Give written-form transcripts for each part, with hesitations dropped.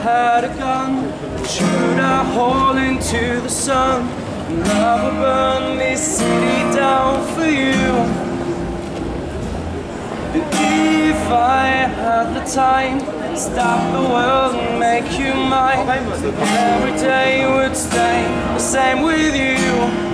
had a gun, shoot a hole into the sun, love will burn this city down for you. And if I had the time, stop the world and make you mine, every day would stay the same with you.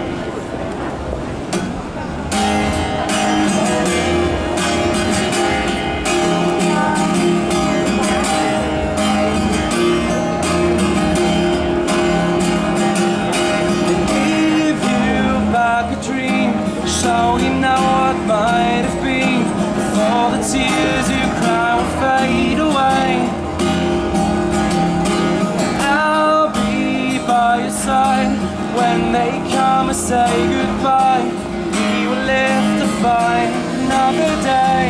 Show you now what might have been, before the tears you cry will fade away. I'll be by your side when they come and say goodbye. We will live to fight another day.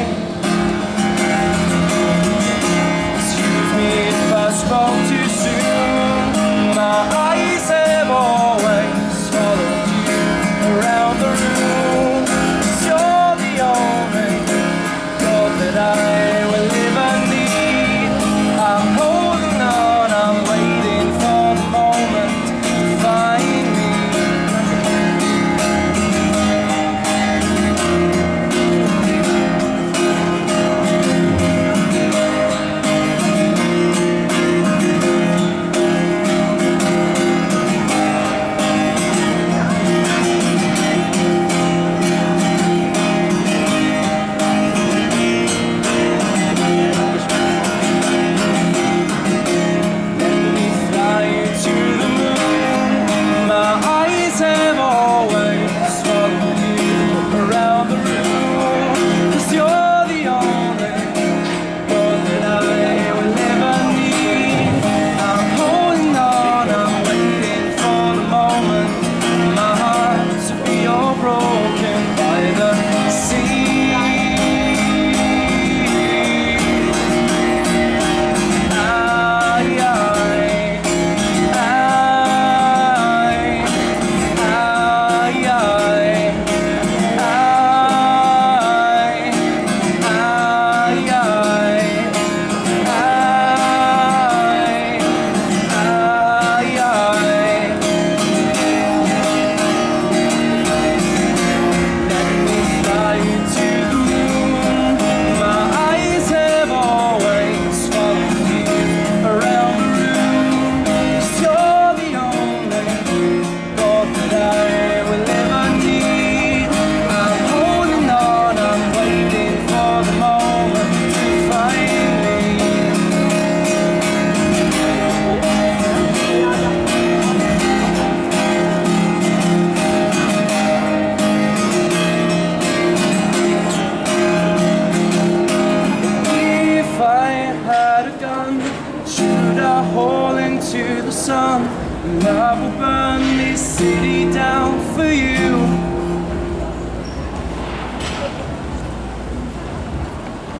Excuse me if I spoke too soon. My eyes have always followed you around the room. I will ever need. I'm holding on, I'm waiting for the moment to find me. Hole into the sun, love will burn this city down for you.